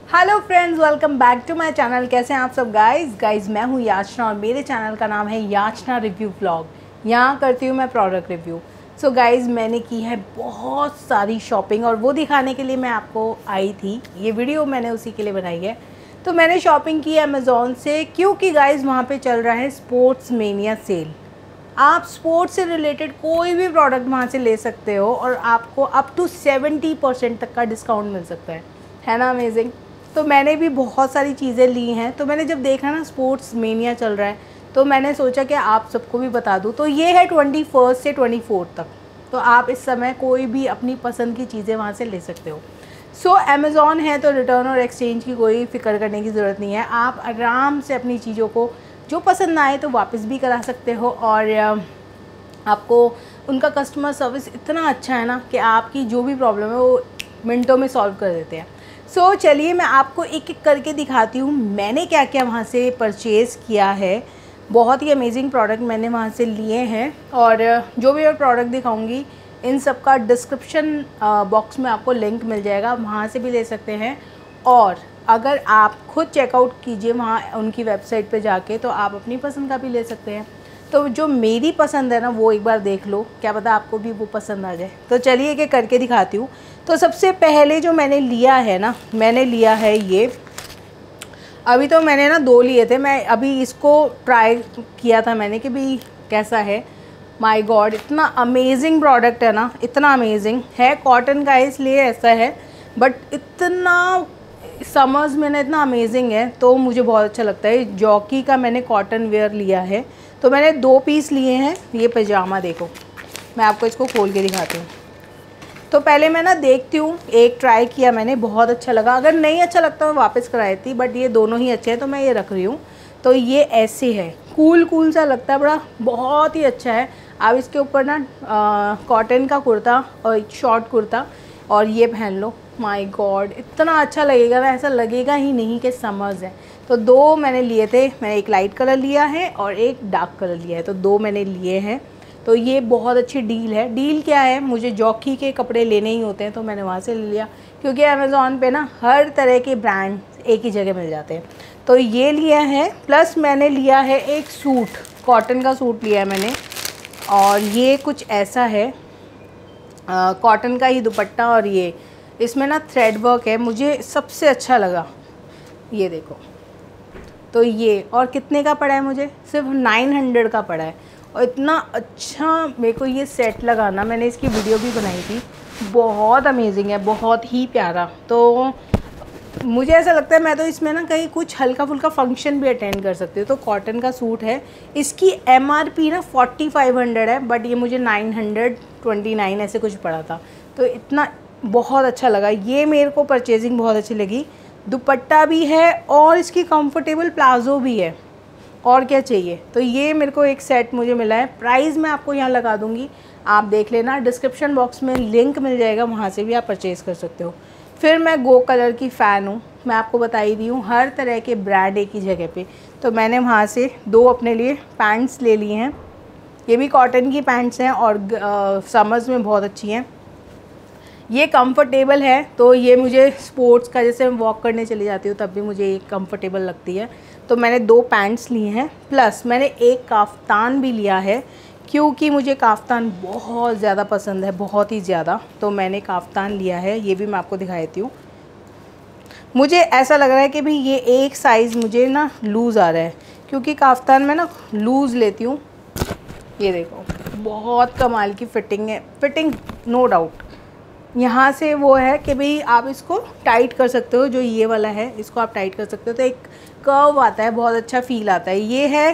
Hello friends, welcome back to my channel. कैसे हैं आप सब गाइस? मैं हूं याचना और मेरे चैनल का नाम है याचना रिव्यू व्लॉग। यहाँ करती हूँ मैं प्रोडक्ट रिव्यू। सो गाइस, मैंने की है बहुत सारी शॉपिंग और वो दिखाने के लिए मैं आपको आई थी। ये वीडियो मैंने उसी के लिए बनाई है। तो मैंने शॉपिंग की अमेज़ॉन से, क्योंकि गाइस वहाँ पर चल रहा है स्पोर्ट्स मेनिया सेल। आप स्पोर्ट्स से रिलेटेड कोई भी प्रोडक्ट वहाँ से ले सकते हो और आपको अप टू 70% तक का डिस्काउंट मिल सकता है ना? अमेजिंग। तो मैंने भी बहुत सारी चीज़ें ली हैं। तो मैंने जब देखा ना स्पोर्ट्स मेनिया चल रहा है तो मैंने सोचा कि आप सबको भी बता दूँ। तो ये है 21 से 24 तक। तो आप इस समय कोई भी अपनी पसंद की चीज़ें वहाँ से ले सकते हो। सो अमेज़ॉन है तो रिटर्न और एक्सचेंज की कोई फ़िक्र करने की ज़रूरत नहीं है। आप आराम से अपनी चीज़ों को जो पसंद ना आए तो वापस भी करा सकते हो। और आपको उनका कस्टमर सर्विस इतना अच्छा है ना कि आपकी जो भी प्रॉब्लम है वो मिनटों में सॉल्व कर देते हैं। सो चलिए मैं आपको एक एक करके दिखाती हूँ मैंने क्या क्या वहाँ से परचेज़ किया है। बहुत ही अमेजिंग प्रोडक्ट मैंने वहाँ से लिए हैं और जो भी मैं प्रोडक्ट दिखाऊंगी इन सब का डिस्क्रिप्शन बॉक्स में आपको लिंक मिल जाएगा, वहाँ से भी ले सकते हैं। और अगर आप खुद चेकआउट कीजिए वहाँ उनकी वेबसाइट पे जाके तो आप अपनी पसंद का भी ले सकते हैं। तो जो मेरी पसंद है ना वो एक बार देख लो, क्या पता आपको भी वो पसंद आ जाए। तो चलिए एक एक करके दिखाती हूँ। तो सबसे पहले जो मैंने लिया है ना, मैंने लिया है ये। अभी तो मैंने ना 2 लिए थे, मैं अभी इसको ट्राई किया था मैंने कि भाई कैसा है। माय गॉड, इतना अमेजिंग प्रोडक्ट है ना, इतना अमेजिंग है। कॉटन का इसलिए ऐसा है, बट इतना समर्स में ना इतना अमेजिंग है तो मुझे बहुत अच्छा लगता है। जॉकी का मैंने कॉटन वेयर लिया है। तो मैंने 2 पीस लिए हैं। ये पजामा देखो, मैं आपको इसको खोल के दिखाती हूँ। तो पहले मैं ना देखती हूँ, एक ट्राई किया मैंने, बहुत अच्छा लगा। अगर नहीं अच्छा लगता मैं वापस कराई थी, बट ये दोनों ही अच्छे हैं तो मैं ये रख रही हूँ। तो ये ऐसे है, कूल सा लगता है, बड़ा बहुत ही अच्छा है। आप इसके ऊपर ना कॉटन का कुर्ता और शॉर्ट कुर्ता और ये पहन लो। माय गॉड, इतना अच्छा लगेगा ना, ऐसा लगेगा ही नहीं कि समर्स है। तो 2 मैंने लिए थे, मैंने एक लाइट कलर लिया है और एक डार्क कलर लिया है। तो 2 मैंने लिए हैं। तो ये बहुत अच्छी डील है। डील क्या है, मुझे जॉकी के कपड़े लेने ही होते हैं तो मैंने वहाँ से ले लिया, क्योंकि अमेज़ॉन पे ना हर तरह के ब्रांड एक ही जगह मिल जाते हैं। तो ये लिया है। प्लस मैंने लिया है एक सूट, कॉटन का सूट लिया है मैंने। और ये कुछ ऐसा है, कॉटन का ही दुपट्टा और ये इसमें ना थ्रेड वर्क है, मुझे सबसे अच्छा लगा। ये देखो, तो ये और कितने का पड़ा है, मुझे सिर्फ 900 का पड़ा है। और इतना अच्छा मेरे को ये सेट लगा ना, मैंने इसकी वीडियो भी बनाई थी, बहुत अमेजिंग है, बहुत ही प्यारा। तो मुझे ऐसा लगता है मैं तो इसमें ना कहीं कुछ हल्का फुल्का फंक्शन भी अटेंड कर सकती हूँ। तो कॉटन का सूट है, इसकी MRP ना 4500 है, बट ये मुझे 929 ऐसे कुछ पड़ा था। तो इतना बहुत अच्छा लगा, ये मेरे को परचेजिंग बहुत अच्छी लगी। दुपट्टा भी है और इसकी कंफर्टेबल प्लाजो भी है, और क्या चाहिए। तो ये मेरे को एक सेट मुझे मिला है। प्राइस मैं आपको यहाँ लगा दूँगी, आप देख लेना, डिस्क्रिप्शन बॉक्स में लिंक मिल जाएगा, वहाँ से भी आप परचेज़ कर सकते हो। फिर मैं गो कलर की फ़ैन हूँ, मैं आपको बता ही दी हूँ, हर तरह के ब्रांड एक ही जगह पे। तो मैंने वहाँ से 2 अपने लिए पैंट्स ले लिए हैं। ये भी कॉटन की पैंट्स हैं और समर्स में बहुत अच्छी हैं। ये कंफर्टेबल है, तो ये मुझे स्पोर्ट्स का, जैसे मैं वॉक करने चली जाती हूँ तब भी मुझे ये कंफर्टेबल लगती है। तो मैंने 2 पैंट्स लिए हैं, प्लस मैंने एक काफ्तान भी लिया है, क्योंकि मुझे काफ्तान बहुत ज़्यादा पसंद है, बहुत ही ज़्यादा। तो मैंने काफ्तान लिया है, ये भी मैं आपको दिखा देती हूँ। मुझे ऐसा लग रहा है कि भाई ये एक साइज़ मुझे ना लूज़ आ रहा है, क्योंकि काफ्तान में ना लूज़ लेती हूँ। ये देखो, बहुत कमाल की फ़िटिंग है, फ़िटिंग नो डाउट। यहाँ से वो है कि भाई आप इसको टाइट कर सकते हो, जो ये वाला है इसको आप टाइट कर सकते हो, तो एक कर्व आता है, बहुत अच्छा फील आता है। ये है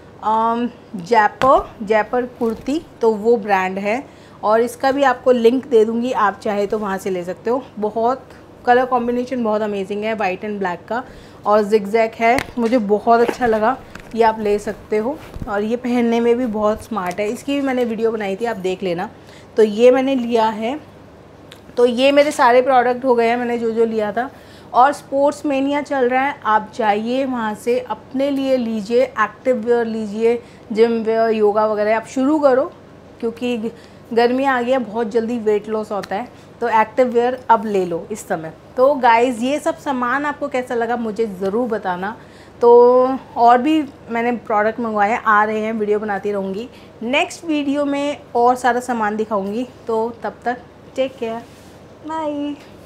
जैपर कुर्ती, तो वो ब्रांड है, और इसका भी आपको लिंक दे दूँगी, आप चाहे तो वहाँ से ले सकते हो। बहुत कलर कॉम्बिनेशन बहुत अमेजिंग है, वाइट एंड ब्लैक का, और जिगजैग है, मुझे बहुत अच्छा लगा। ये आप ले सकते हो, और ये पहनने में भी बहुत स्मार्ट है, इसकी भी मैंने वीडियो बनाई थी, आप देख लेना। तो ये मैंने लिया है। तो ये मेरे सारे प्रोडक्ट हो गए हैं, मैंने जो जो लिया था। और स्पोर्ट्स मेनिया चल रहा है, आप जाइए वहाँ से अपने लिए लीजिए, एक्टिव वेयर लीजिए, जिम वेयर, योगा वगैरह आप शुरू करो, क्योंकि गर्मी आ गई है, बहुत जल्दी वेट लॉस होता है, तो एक्टिव वेयर अब ले लो इस समय। तो गाइज़ ये सब सामान आपको कैसा लगा मुझे ज़रूर बताना। तो और भी मैंने प्रोडक्ट मंगवाए आ रहे हैं, वीडियो बनाती रहूँगी। नेक्स्ट वीडियो में और सारा सामान दिखाऊँगी। तो तब तक टेक केयर, बाय।